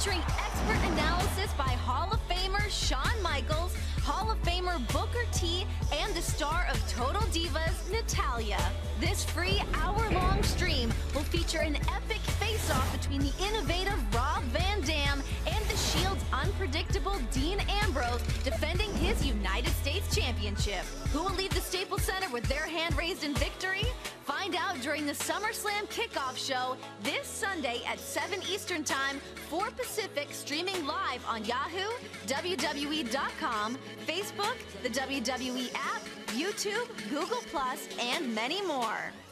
featuring expert analysis by Hall of Famer Shawn Michaels, Hall of Famer Booker T, and the star of Total Divas, Natalya. This free hour-long stream will feature an epic face-off between the innovative Rob Van Dam and the Shield's unpredictable Dean Ambrose, defending his United States Championship. Who will leave the Staples Center with their hand raised in victory? Find out during the SummerSlam Kickoff Show this Sunday at 7 Eastern Time, 4 Pacific, streaming live on Yahoo, WWE.com, Facebook, the WWE app, YouTube, Google+, and many more.